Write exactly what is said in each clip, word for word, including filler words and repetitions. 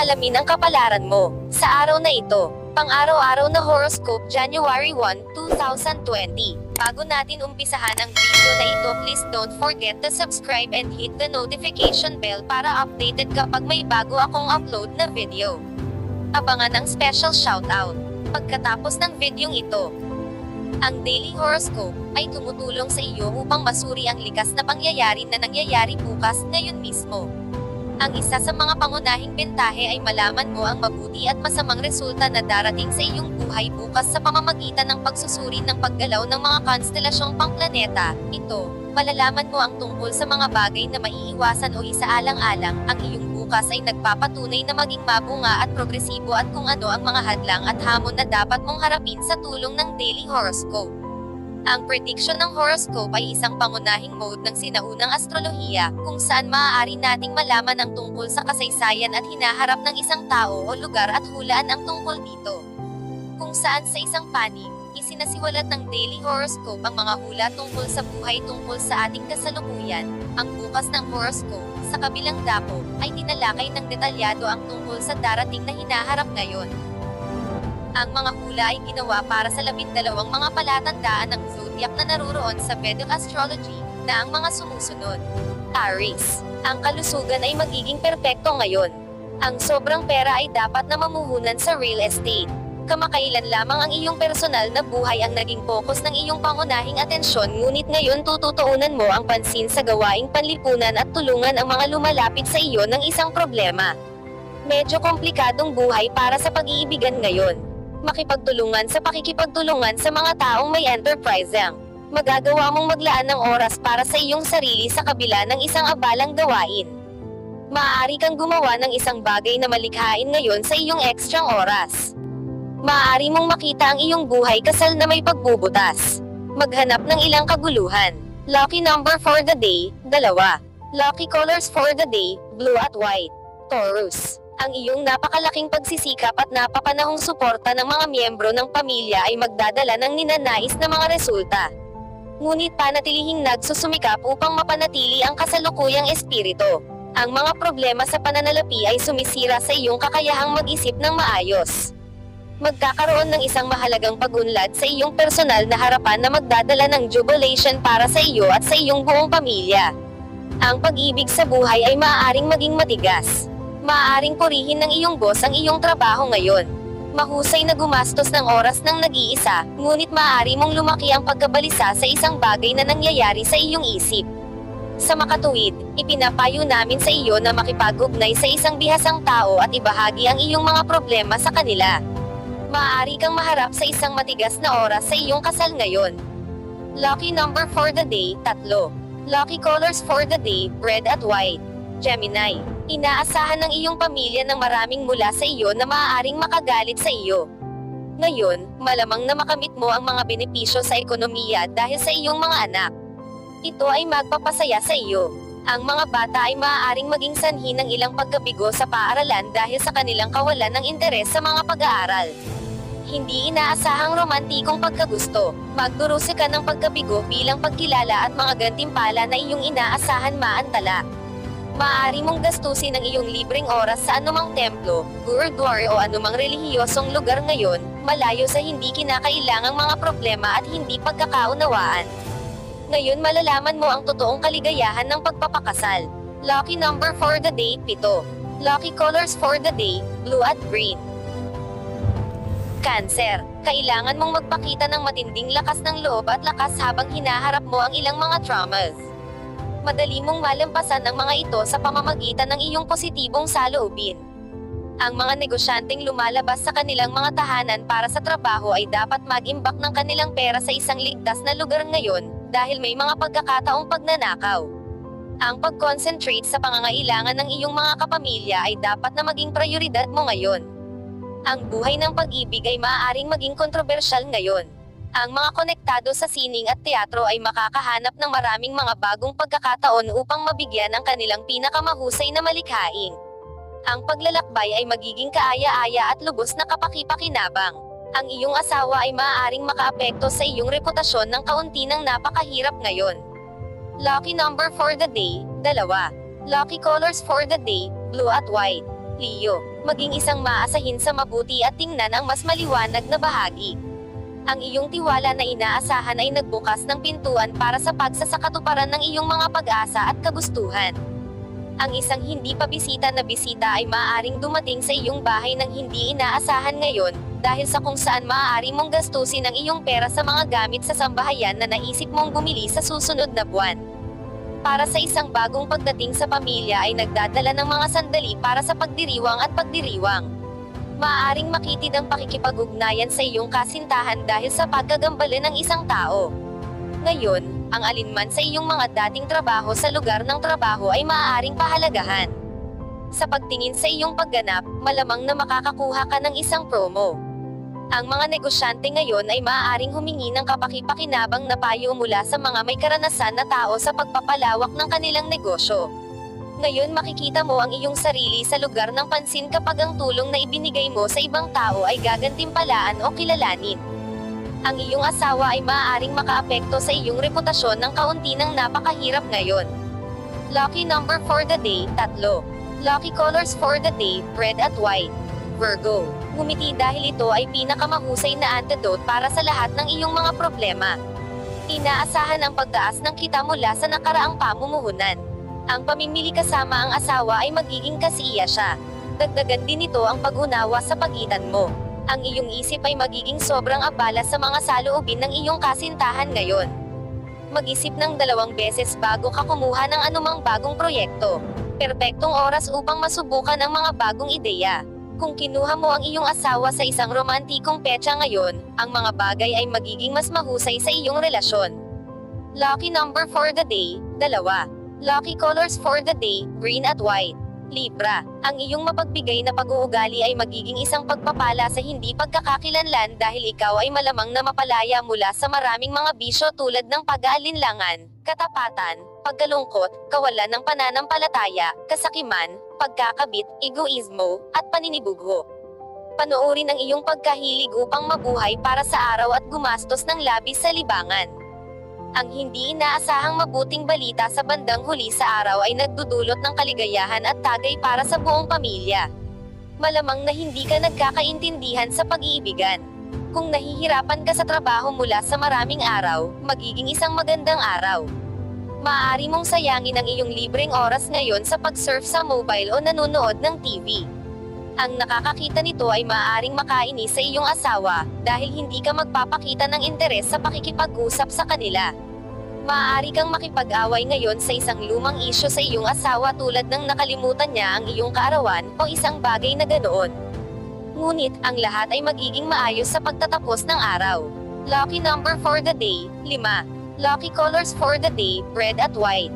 Alamin ang kapalaran mo sa araw na ito. Pang-araw-araw na horoscope, January first, twenty twenty. Bago natin umpisahan ang video na ito, please don't forget to subscribe and hit the notification bell para updated kapag may bago akong upload na video. Abangan ang special shoutout pagkatapos ng videong ito. Ang daily horoscope ay tumutulong sa iyo upang masuri ang likas na pangyayari na nangyayari bukas, ngayon mismo. Ang isa sa mga pangunahing bentahe ay malaman mo ang mabuti at masamang resulta na darating sa iyong buhay bukas sa pamamagitan ng pagsusuri ng paggalaw ng mga konstelasyong pangplaneta. Ito, malalaman mo ang tungkol sa mga bagay na maiiwasan o isaalang-alang. Ang iyong bukas ay nagpapatunay na maging mabunga at progresibo at kung ano ang mga hadlang at hamon na dapat mong harapin sa tulong ng daily horoscope. Ang prediction ng horoscope ay isang pangunahing mode ng sinaunang astrolohiya, kung saan maaari nating malaman ang tungkol sa kasaysayan at hinaharap ng isang tao o lugar at hulaan ang tungkol dito. Kung saan sa isang panig, isinasiwalat ng daily horoscope ang mga hula tungkol sa buhay tungkol sa ating kasalukuyan. Ang bukas ng horoscope, sa kabilang dako, ay tinalakay ng detalyado ang tungkol sa darating na hinaharap ngayon. Ang mga hula ay ginawa para sa labindalawang mga palatandaan ng zodiac na naruroon sa Vedic astrology, na ang mga sumusunod. Aries. Ang kalusugan ay magiging perpekto ngayon. Ang sobrang pera ay dapat na mamuhunan sa real estate. Kamakailan lamang ang iyong personal na buhay ang naging focus ng iyong pangunahing atensyon, ngunit ngayon tututuunan mo ang pansin sa gawaing panlipunan at tulungan ang mga lumalapit sa iyo ng isang problema. Medyo komplikadong buhay para sa pag-iibigan ngayon. Makipagtulungan sa pakikipagtulungan sa mga taong may enterprising. Magagawa mong maglaan ng oras para sa iyong sarili sa kabila ng isang abalang gawain. Maaari kang gumawa ng isang bagay na malikhain ngayon sa iyong ekstrang oras. Maaari mong makita ang iyong buhay kasal na may pagbubutas. Maghanap ng ilang kaguluhan. Lucky number for the day, dalawa. Lucky colors for the day, blue at white. Taurus. Ang iyong napakalaking pagsisikap at napapanahong suporta ng mga miyembro ng pamilya ay magdadala ng ninanais na mga resulta. Ngunit panatilihing nagsusumikap upang mapanatili ang kasalukuyang espiritu. Ang mga problema sa pananalapi ay sumisira sa iyong kakayahang mag-isip ng maayos. Magkakaroon ng isang mahalagang pag-unlad sa iyong personal na harapan na magdadala ng jubilation para sa iyo at sa iyong buong pamilya. Ang pag-ibig sa buhay ay maaaring maging matigas. Maaaring purihin ng iyong boss ang iyong trabaho ngayon. Mahusay na gumastos ng oras ng nag-iisa, ngunit maaari mong lumaki ang pagkabalisa sa isang bagay na nangyayari sa iyong isip. Sa makatuwid, ipinapayo namin sa iyo na makipag-ugnay sa isang bihasang tao at ibahagi ang iyong mga problema sa kanila. Maaari kang maharap sa isang matigas na oras sa iyong kasal ngayon. Lucky number for the day, tatlo. Lucky colors for the day, red at white. Gemini. Inaasahan ng iyong pamilya ng maraming mula sa iyo na maaaring makagalit sa iyo. Ngayon, malamang na makamit mo ang mga benepisyo sa ekonomiya dahil sa iyong mga anak. Ito ay magpapasaya sa iyo. Ang mga bata ay maaaring maging sanhi ng ilang pagkabigo sa paaralan dahil sa kanilang kawalan ng interes sa mga pag-aaral. Hindi inaasahang romantikong pagkagusto. Magdurusa ka ng pagkabigo bilang pagkilala at mga gantimpala na iyong inaasahan maantala. Maaari mong gastusin ang iyong libreng oras sa anumang templo, gurudwara o anumang relihiyosong lugar ngayon, malayo sa hindi kinakailangang mga problema at hindi pagkakaunawaan. Ngayon malalaman mo ang totoong kaligayahan ng pagpapakasal. Lucky number for the day, pito. Lucky colors for the day, blue at green. Cancer. Kailangan mong magpakita ng matinding lakas ng loob at lakas habang hinaharap mo ang ilang mga traumas. Madali mong malampasan ang mga ito sa pamamagitan ng iyong positibong saloobin. Ang mga negosyanteng lumalabas sa kanilang mga tahanan para sa trabaho ay dapat mag-imbak ng kanilang pera sa isang ligtas na lugar ngayon, dahil may mga pagkakataong pagnanakaw. Ang pag-concentrate sa pangangailangan ng iyong mga kapamilya ay dapat na maging prioridad mo ngayon. Ang buhay ng pag-ibig ay maaaring maging kontrobersyal ngayon. Ang mga konektado sa sining at teatro ay makakahanap ng maraming mga bagong pagkakataon upang mabigyan ang kanilang pinakamahusay na malikhaing. Ang paglalakbay ay magiging kaaya-aya at lubos na kapaki-pakinabang. Ang iyong asawa ay maaaring makaapekto sa iyong reputasyon ng kaunti ng napakahirap ngayon. Lucky number for the day, dalawa. Lucky colors for the day, blue at white. Leo, maging isang maasahin sa mabuti at tingnan ang mas maliwanag na bahagi. Ang iyong tiwala na inaasahan ay nagbukas ng pintuan para sa pagsasakatuparan ng iyong mga pag-asa at kagustuhan. Ang isang hindi pa bisita na bisita ay maaaring dumating sa iyong bahay nang hindi inaasahan ngayon, dahil sa kung saan maaari mong gastusin ang iyong pera sa mga gamit sa sambahayan na naisip mong bumili sa susunod na buwan. Para sa isang bagong pagdating sa pamilya ay nagdadala ng mga sandali para sa pagdiriwang at pagdiriwang. Maaaring makitid ang pakikipag-ugnayan sa iyong kasintahan dahil sa pagkagambala ng isang tao. Ngayon, ang alinman sa iyong mga dating trabaho sa lugar ng trabaho ay maaaring pahalagahan. Sa pagtingin sa iyong pagganap, malamang na makakakuha ka ng isang promo. Ang mga negosyante ngayon ay maaaring humingi ng kapaki-pakinabang na payo mula sa mga may karanasan na tao sa pagpapalawak ng kanilang negosyo. Ngayon makikita mo ang iyong sarili sa lugar ng pansin kapag ang tulong na ibinigay mo sa ibang tao ay gagantimpalaan o kilalanin. Ang iyong asawa ay maaaring makaapekto sa iyong reputasyon ng kaunti ng napakahirap ngayon. Lucky number for the day, tatlo. Lucky colors for the day, red at white. Virgo, ngumiti dahil ito ay pinakamahusay na antidote para sa lahat ng iyong mga problema. Inaasahan ang pagtaas ng kita mula sa nakaraang pamumuhunan. Ang pamimili kasama ang asawa ay magiging kasiya siya. Dagdagan din ito ang pag-unawa sa pagitan mo. Ang iyong isip ay magiging sobrang abala sa mga saloobin ng iyong kasintahan ngayon. Mag-isip ng dalawang beses bago ka kumuha ng anumang bagong proyekto. Perpektong oras upang masubukan ang mga bagong ideya. Kung kinuha mo ang iyong asawa sa isang romantikong petsa ngayon, ang mga bagay ay magiging mas mahusay sa iyong relasyon. Lucky number for the day, dalawa. Lucky colors for the day, green at white. Libra, ang iyong mapagbigay na pag-uugali ay magiging isang pagpapala sa hindi pagkakakilanlan dahil ikaw ay malamang na mapalaya mula sa maraming mga bisyo tulad ng pag-aalinlangan, katapatan, pagkalungkot, kawalan ng pananampalataya, kasakiman, pagkakabit, egoismo, at paninibugho. Panoorin ang iyong pagkahilig upang mabuhay para sa araw at gumastos ng labis sa libangan. Ang hindi inaasahang mabuting balita sa bandang huli sa araw ay nagdudulot ng kaligayahan at tagay para sa buong pamilya. Malamang na hindi ka nagkakaintindihan sa pag-iibigan. Kung nahihirapan ka sa trabaho mula sa maraming araw, magiging isang magandang araw. Maaari mong sayangin ang iyong libreng oras ngayon sa pag-surf sa mobile o nanonood ng T V. Ang nakakakita nito ay maaaring makainis sa iyong asawa, dahil hindi ka magpapakita ng interes sa pakikipag-usap sa kanila. Maaari kang makipag-away ngayon sa isang lumang isyu sa iyong asawa tulad ng nakalimutan niya ang iyong kaarawan o isang bagay na ganoon. Ngunit, ang lahat ay magiging maayos sa pagtatapos ng araw. Lucky number for the day, lima. Lucky colors for the day, red at white.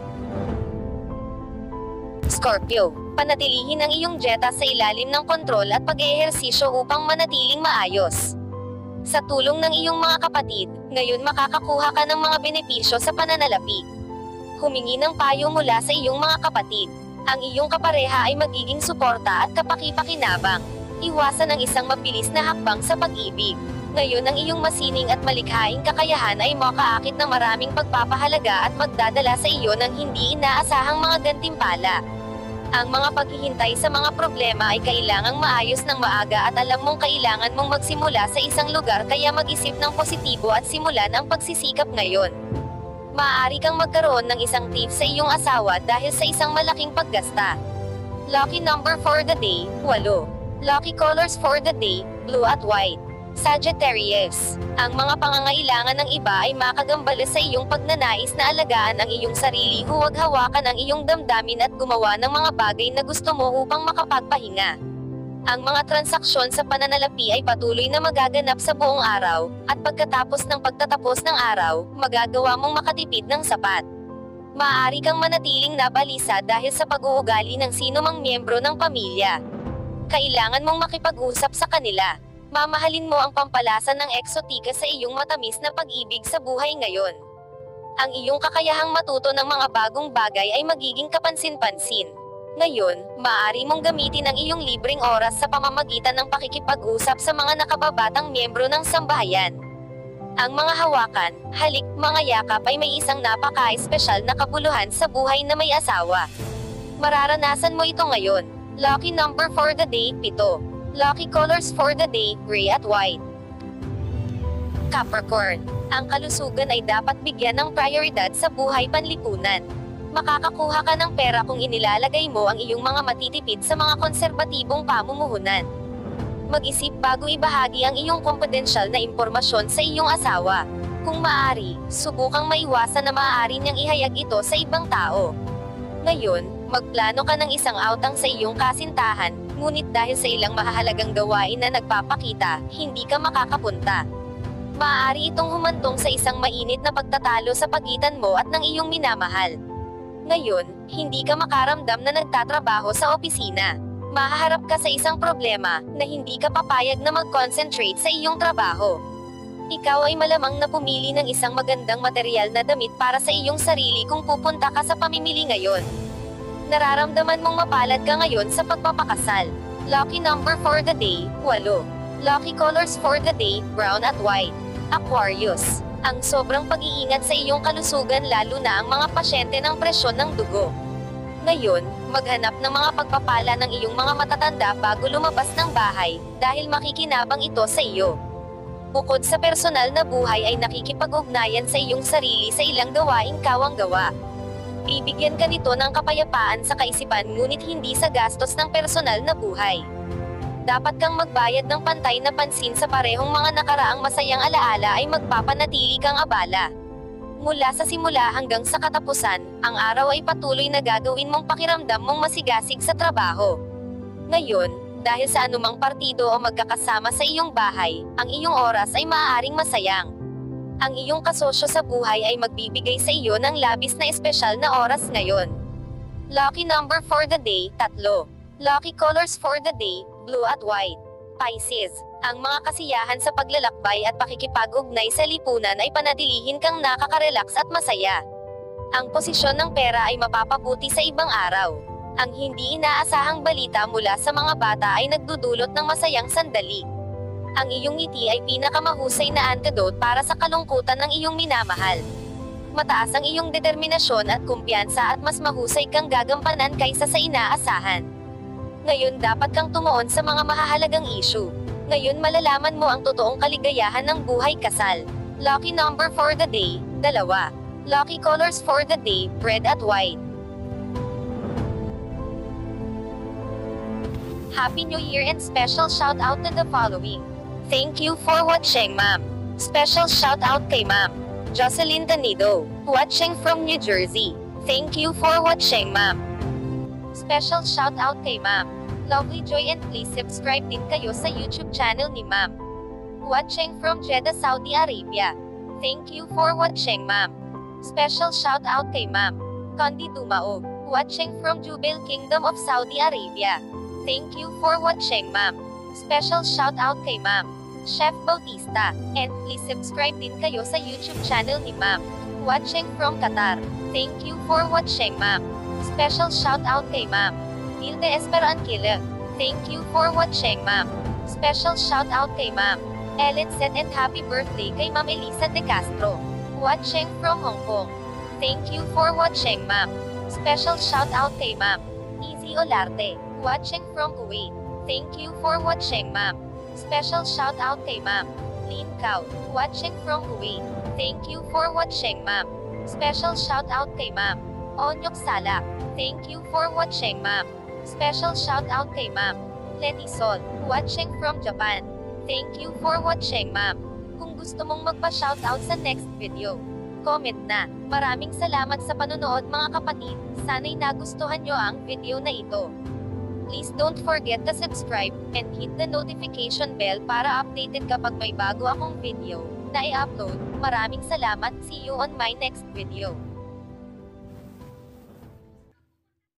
Scorpio, panatilihin ang iyong dieta sa ilalim ng kontrol at pag-eehersisyo upang manatiling maayos. Sa tulong ng iyong mga kapatid, ngayon makakakuha ka ng mga benepisyo sa pananalapi. Humingi ng payo mula sa iyong mga kapatid. Ang iyong kapareha ay magiging suporta at kapaki-pakinabang. Iwasan ang isang mabilis na hakbang sa pag-ibig. Ngayon ang iyong masining at malikhaing kakayahan ay makaakit ng maraming pagpapahalaga at magdadala sa iyo ng hindi inaasahang mga gantimpala. Ang mga paghihintay sa mga problema ay kailangang maayos ng maaga at alam mong kailangan mong magsimula sa isang lugar kaya mag-isip ng positibo at simulan ang pagsisikap ngayon. Maaari kang magkaroon ng isang tip sa iyong asawa dahil sa isang malaking paggasta. Lucky number for the day, walo. Lucky colors for the day, blue at white. Sagittarius, ang mga pangangailangan ng iba ay makagambala sa iyong pagnanais na alagaan ang iyong sarili, huwag hawakan ang iyong damdamin at gumawa ng mga bagay na gusto mo upang makapagpahinga. Ang mga transaksyon sa pananalapi ay patuloy na magaganap sa buong araw, at pagkatapos ng pagtatapos ng araw, magagawa mong makatipid ng sapat. Maaari kang manatiling nabalisa dahil sa pag-uugali ng sino mang miyembro ng pamilya. Kailangan mong makipag-usap sa kanila. Mamahalin mo ang pampalasa ng eksotika sa iyong matamis na pag-ibig sa buhay ngayon. Ang iyong kakayahang matuto ng mga bagong bagay ay magiging kapansin-pansin. Ngayon, maaari mong gamitin ang iyong libreng oras sa pamamagitan ng pakikipag-usap sa mga nakababatang miyembro ng sambahayan. Ang mga hawakan, halik, mga yakap ay may isang napaka-espesyal na kabuluhan sa buhay na may asawa. Mararanasan mo ito ngayon. Lucky number for the day, pito. Lucky colors for the day, gray at white. Capricorn. Ang kalusugan ay dapat bigyan ng prioridad sa buhay panlipunan. Makakakuha ka ng pera kung inilalagay mo ang iyong mga matitipid sa mga konserbatibong pamumuhunan. Mag-isip bago ibahagi ang iyong kompedensyal na impormasyon sa iyong asawa. Kung maaari, subukang maiwasan na maaari niyang ihayag ito sa ibang tao. Ngayon, magplano ka ng isang outang sa iyong kasintahan, ngunit dahil sa ilang mahahalagang gawain na nagpapakita, hindi ka makakapunta. Maaari itong humantong sa isang mainit na pagtatalo sa pagitan mo at ng iyong minamahal. Ngayon, hindi ka makaramdam na nagtatrabaho sa opisina. Mahaharap ka sa isang problema na hindi ka papayag na mag-concentrate sa iyong trabaho. Ikaw ay malamang na pumili ng isang magandang material na damit para sa iyong sarili kung pupunta ka sa pamimili ngayon. Nararamdaman mong mapalad ka ngayon sa pagpapakasal. Lucky number for the day, walo. Lucky colors for the day, brown at white. Aquarius. Ang sobrang pag-iingat sa iyong kalusugan lalo na ang mga pasyente ng presyon ng dugo. Ngayon, maghanap ng mga pagpapala ng iyong mga matatanda bago lumabas ng bahay, dahil makikinabang ito sa iyo. Bukod sa personal na buhay ay nakikipag-ugnayan sa iyong sarili sa ilang gawaing kawang gawa. Bibigyan ka nito ng kapayapaan sa kaisipan ngunit hindi sa gastos ng personal na buhay. Dapat kang magbayad ng pantay na pansin sa parehong mga nakaraang masayang alaala ay magpapanatili kang abala. Mula sa simula hanggang sa katapusan, ang araw ay patuloy na gagawin mong pakiramdam mong masigasig sa trabaho. Ngayon, dahil sa anumang partido o magkakasama sa iyong bahay, ang iyong oras ay maaaring masayang. Ang iyong kasosyo sa buhay ay magbibigay sa iyo ng labis na espesyal na oras ngayon. Lucky number for the day, tatlo. Lucky colors for the day, blue at white. Pisces. Ang mga kasiyahan sa paglalakbay at pakikipag-ugnay sa lipunan ay panatilihin kang nakaka-relax at masaya. Ang posisyon ng pera ay mapapabuti sa ibang araw. Ang hindi inaasahang balita mula sa mga bata ay nagdudulot ng masayang sandali. Ang iyong ngiti ay pinakamahusay na antidote para sa kalungkutan ng iyong minamahal. Mataas ang iyong determinasyon at kumpiyansa at mas mahusay kang gagampanan kaysa sa inaasahan. Ngayon dapat kang tumuon sa mga mahahalagang issue. Ngayon malalaman mo ang totoong kaligayahan ng buhay kasal. Lucky number for the day, dalawa. Lucky colors for the day, red at white. Happy New Year and special shout out to the following. Thank you for watching, ma'am. Special shout out kay ma'am Jocelyn Tanido, watching from New Jersey. Thank you for watching, ma'am. Special shout out kay ma'am Lovely Joy, and please subscribe din kayo sa YouTube channel ni ma'am. Watching from Jeddah, Saudi Arabia. Thank you for watching, ma'am. Special shout out kay ma'am Condi Dumaog, watching from Jubail Kingdom of Saudi Arabia. Thank you for watching, ma'am. Special shout out kay ma'am Chef Bautista, and please subscribe din kayo sa YouTube channel ni ma'am. Watching from Qatar. Thank you for watching, ma'am. Special shout out kay ma'am Hilde Esperankila. Thank you for watching, ma'am. Special shout out kay ma'am Ellen Set, and happy birthday kay ma'am Elisa De Castro, watching from Hong Kong. Thank you for watching, ma'am. Special shout out kay ma'am Easy Olarte, watching from Kuwait. Thank you for watching, ma'am. Special shout out kay ma'am Lin Cao, watching from Kuwait. Thank you for watching, ma'am. Special shout out kay ma'am Onyok Salak. Thank you for watching, ma'am. Special shout out kay ma'am Letty Sol, watching from Japan. Thank you for watching, ma'am. Kung gusto mong magpa-shoutout sa next video, comment na. Maraming salamat sa panonood mga kapatid. Sana'y nagustuhan nyo ang video na ito. Please don't forget to subscribe and hit the notification bell para updated kapag may bago akong video na i-upload. Maraming salamat. See you on my next video.